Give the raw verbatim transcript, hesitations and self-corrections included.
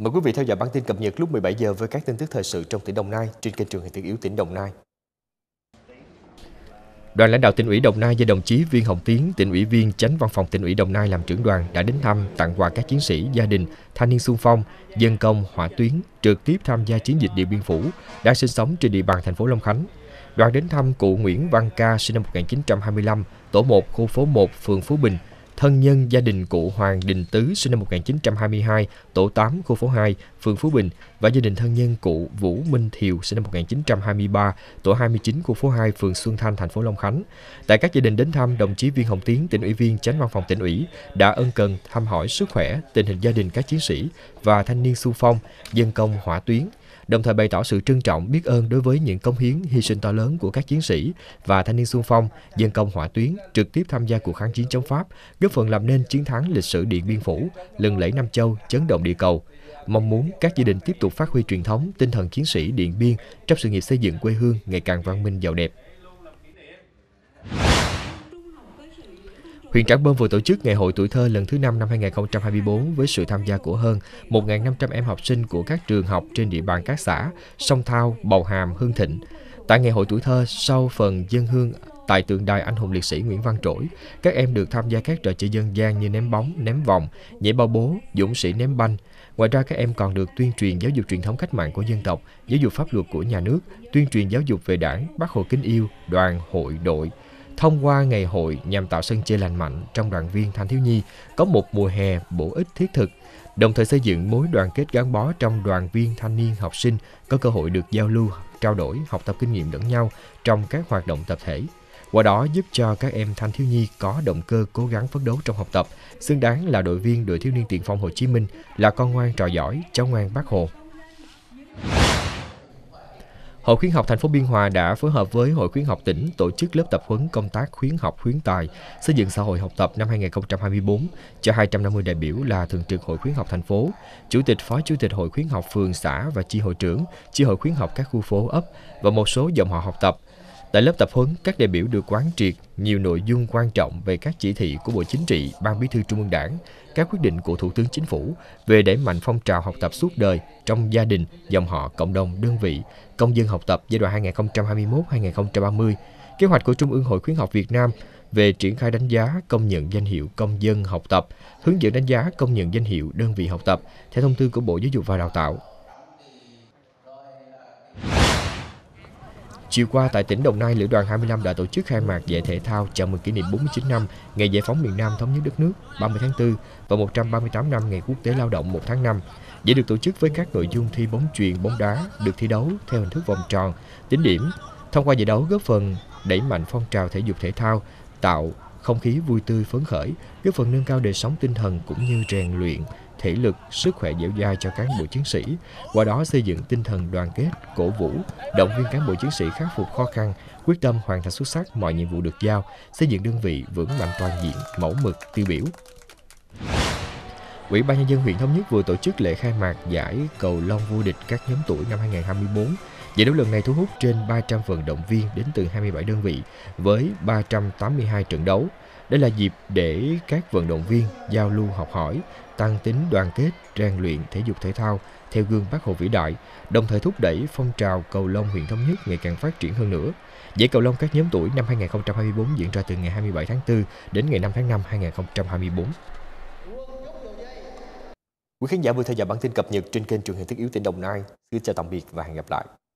Mời quý vị theo dõi bản tin cập nhật lúc mười bảy giờ với các tin tức thời sự trong tỉnh Đồng Nai trên kênh Truyền hình Thiết yếu tỉnh Đồng Nai. Đoàn lãnh đạo tỉnh ủy Đồng Nai do đồng chí Viên Hồng Tiến, tỉnh ủy viên Chánh Văn phòng tỉnh ủy Đồng Nai làm trưởng đoàn đã đến thăm, tặng quà các chiến sĩ, gia đình, thanh niên xung phong, dân công, hỏa tuyến trực tiếp tham gia chiến dịch Điện Biên Phủ đang sinh sống trên địa bàn thành phố Long Khánh. Đoàn đến thăm cụ Nguyễn Văn Ca sinh năm một nghìn chín trăm hai mươi lăm, tổ một, khu phố một, phường Phú Bình. Thân nhân gia đình cụ Hoàng Đình Tứ sinh năm một nghìn chín trăm hai mươi hai, tổ tám, khu phố hai, phường Phú Bình và gia đình thân nhân cụ Vũ Minh Thiều sinh năm một nghìn chín trăm hai mươi ba, tổ hai mươi chín, khu phố hai, phường Xuân Thanh, thành phố Long Khánh. Tại các gia đình đến thăm, đồng chí Viên Hồng Tiến, tỉnh ủy viên Chánh Văn phòng tỉnh ủy đã ân cần thăm hỏi sức khỏe, tình hình gia đình các chiến sĩ và thanh niên xung phong, dân công hỏa tuyến, đồng thời bày tỏ sự trân trọng, biết ơn đối với những cống hiến, hy sinh to lớn của các chiến sĩ và thanh niên xung phong, dân công hỏa tuyến trực tiếp tham gia cuộc kháng chiến chống Pháp, góp phần làm nên chiến thắng lịch sử Điện Biên Phủ, lừng lẫy Nam Châu, chấn động địa cầu. Mong muốn các gia đình tiếp tục phát huy truyền thống, tinh thần chiến sĩ Điện Biên trong sự nghiệp xây dựng quê hương ngày càng văn minh giàu đẹp. Huyện Trảng Bom vừa tổ chức Ngày hội tuổi thơ lần thứ năm năm hai nghìn không trăm hai mươi tư với sự tham gia của hơn một nghìn năm trăm em học sinh của các trường học trên địa bàn các xã Sông Thao, Bầu Hàm, Hưng Thịnh. Tại Ngày hội tuổi thơ, sau phần dâng hương tại tượng đài anh hùng liệt sĩ Nguyễn Văn Trỗi, các em được tham gia các trò chơi dân gian như ném bóng, ném vòng, nhảy bao bố, dũng sĩ ném banh. Ngoài ra, các em còn được tuyên truyền giáo dục truyền thống cách mạng của dân tộc, giáo dục pháp luật của nhà nước, tuyên truyền giáo dục về Đảng, Bác Hồ kính yêu, đoàn, hội, đội. Thông qua ngày hội nhằm tạo sân chơi lành mạnh trong đoàn viên thanh thiếu nhi, có một mùa hè bổ ích thiết thực, đồng thời xây dựng mối đoàn kết gắn bó trong đoàn viên thanh niên học sinh, có cơ hội được giao lưu, trao đổi, học tập kinh nghiệm lẫn nhau trong các hoạt động tập thể. Qua đó giúp cho các em thanh thiếu nhi có động cơ cố gắng phấn đấu trong học tập, xứng đáng là đội viên đội thiếu niên tiền phong Hồ Chí Minh, là con ngoan trò giỏi, cháu ngoan Bác Hồ. Hội khuyến học thành phố Biên Hòa đã phối hợp với Hội khuyến học tỉnh tổ chức lớp tập huấn công tác khuyến học khuyến tài, xây dựng xã hội học tập năm hai nghìn không trăm hai mươi tư cho hai trăm năm mươi đại biểu là thường trực Hội khuyến học thành phố, chủ tịch, phó chủ tịch Hội khuyến học phường xã và chi hội trưởng, chi hội khuyến học các khu phố ấp và một số dòng họ học tập. Tại lớp tập huấn, các đại biểu được quán triệt nhiều nội dung quan trọng về các chỉ thị của Bộ Chính trị, Ban Bí thư Trung ương Đảng, các quyết định của Thủ tướng Chính phủ về đẩy mạnh phong trào học tập suốt đời trong gia đình, dòng họ, cộng đồng, đơn vị, công dân học tập giai đoạn hai nghìn không trăm hai mươi mốt đến hai nghìn không trăm ba mươi, kế hoạch của Trung ương Hội khuyến học Việt Nam về triển khai đánh giá công nhận danh hiệu công dân học tập, hướng dẫn đánh giá công nhận danh hiệu đơn vị học tập theo thông tư của Bộ Giáo dục và Đào tạo. Chiều qua tại tỉnh Đồng Nai, Lữ đoàn hai mươi lăm đã tổ chức khai mạc giải thể thao chào mừng kỷ niệm bốn mươi chín năm ngày giải phóng miền Nam thống nhất đất nước ba mươi tháng tư và một trăm ba mươi tám năm ngày Quốc tế Lao động một tháng năm. Giải được tổ chức với các nội dung thi bóng chuyền, bóng đá được thi đấu theo hình thức vòng tròn, tính điểm. Thông qua giải đấu góp phần đẩy mạnh phong trào thể dục thể thao, tạo không khí vui tươi phấn khởi, góp phần nâng cao đời sống tinh thần cũng như rèn luyện thể lực, sức khỏe dẻo dai cho cán bộ chiến sĩ, qua đó xây dựng tinh thần đoàn kết, cổ vũ, động viên cán bộ chiến sĩ khắc phục khó khăn, quyết tâm hoàn thành xuất sắc mọi nhiệm vụ được giao, xây dựng đơn vị vững mạnh toàn diện, mẫu mực, tiêu biểu. Ủy ban nhân dân huyện Thống Nhất vừa tổ chức lễ khai mạc giải cầu lông vô địch các nhóm tuổi năm hai nghìn không trăm hai mươi tư. Giải đấu lần này thu hút trên ba trăm vận động viên đến từ hai mươi bảy đơn vị với ba trăm tám mươi hai trận đấu. Đây là dịp để các vận động viên giao lưu học hỏi, tăng tính đoàn kết, rèn luyện thể dục thể thao theo gương Bác Hồ vĩ đại, đồng thời thúc đẩy phong trào cầu lông huyện Thống Nhất ngày càng phát triển hơn nữa. Giải cầu lông các nhóm tuổi năm hai nghìn không trăm hai mươi tư diễn ra từ ngày hai mươi bảy tháng tư đến ngày năm tháng năm hai nghìn không trăm hai mươi tư. Quý khán giả vừa theo dõi bản tin cập nhật trên kênh Truyền hình Thiết yếu tỉnh Đồng Nai. Xin chào tạm biệt và hẹn gặp lại.